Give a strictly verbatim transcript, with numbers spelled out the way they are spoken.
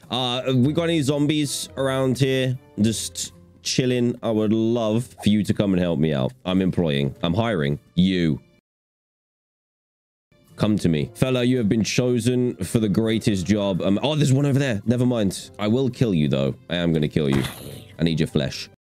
Uh, we got any zombies around here? Just chilling. I would love for you to come and help me out. I'm employing. I'm hiring you. Come to me. Fella, you have been chosen for the greatest job. Um, oh, there's one over there. Never mind. I will kill you, though. I am going to kill you. I need your flesh.